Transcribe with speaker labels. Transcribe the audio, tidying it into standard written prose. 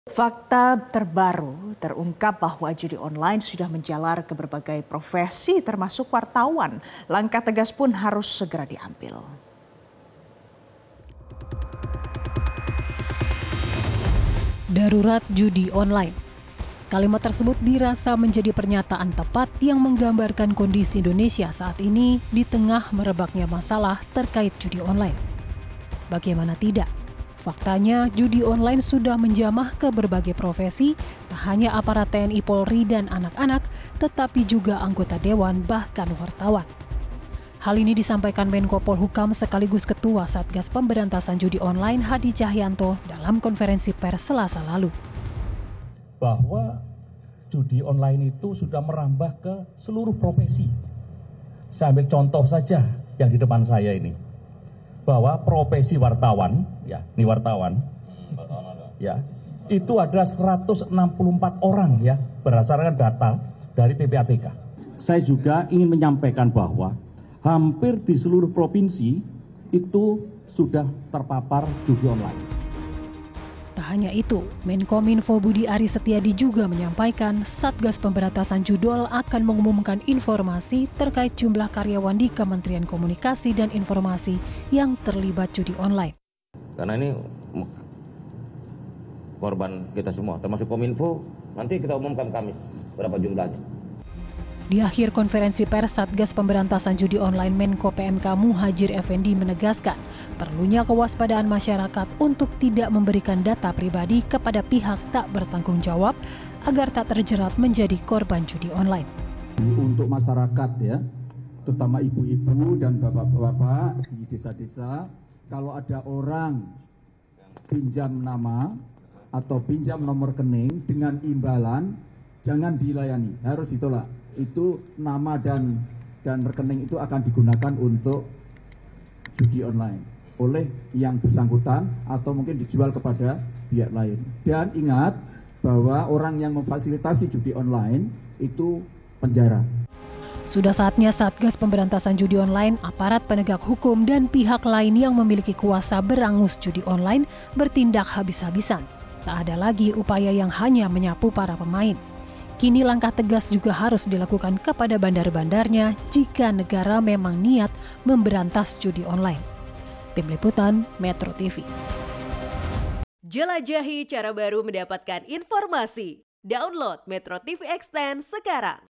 Speaker 1: Fakta terbaru terungkap bahwa judi online sudah menjalar ke berbagai profesi termasuk wartawan. Langkah tegas pun harus segera diambil.
Speaker 2: Darurat judi online. Kalimat tersebut dirasa menjadi pernyataan tepat yang menggambarkan kondisi Indonesia saat ini di tengah merebaknya masalah terkait judi online. Bagaimana tidak? Faktanya, judi online sudah menjamah ke berbagai profesi, tak hanya aparat TNI Polri dan anak-anak, tetapi juga anggota dewan bahkan wartawan. Hal ini disampaikan Menko Polhukam sekaligus Ketua Satgas Pemberantasan Judi Online Hadi Cahyanto dalam konferensi pers Selasa lalu.
Speaker 3: Bahwa judi online itu sudah merambah ke seluruh profesi. Saya ambil contoh saja yang di depan saya ini. Bahwa profesi wartawan, ya, ini wartawan, ya, itu ada 164 orang ya, berdasarkan data dari PPATK. Saya juga ingin menyampaikan bahwa hampir di seluruh provinsi itu sudah terpapar judi online.
Speaker 2: Tak hanya itu, Menkominfo Budi Aris Setiadi juga menyampaikan Satgas Pemberantasan Judol akan mengumumkan informasi terkait jumlah karyawan di Kementerian Komunikasi dan Informasi yang terlibat judi online.
Speaker 4: Karena ini korban kita semua, termasuk Kominfo, nanti kita umumkan Kamis berapa jumlahnya.
Speaker 2: Di akhir konferensi pers Satgas Pemberantasan Judi Online Menko PMK Muhadjir Effendi menegaskan perlunya kewaspadaan masyarakat untuk tidak memberikan data pribadi kepada pihak tak bertanggung jawab agar tak terjerat menjadi korban judi online.
Speaker 5: Untuk masyarakat ya, terutama ibu-ibu dan bapak-bapak di desa-desa, kalau ada orang pinjam nama atau pinjam nomor rekening dengan imbalan, jangan dilayani, harus ditolak. Itu nama dan rekening itu akan digunakan untuk judi online oleh yang bersangkutan atau mungkin dijual kepada pihak lain. Dan ingat bahwa orang yang memfasilitasi judi online itu penjara.
Speaker 2: Sudah saatnya Satgas Pemberantasan Judi Online, aparat penegak hukum dan pihak lain yang memiliki kuasa berangus judi online bertindak habis-habisan. Tak ada lagi upaya yang hanya menyapu para pemain. Kini langkah tegas juga harus dilakukan kepada bandar-bandarnya jika negara memang niat memberantas judi online. Tim Liputan Metro TV.
Speaker 6: Jelajahi cara baru mendapatkan informasi. Download Metro TV Extend sekarang.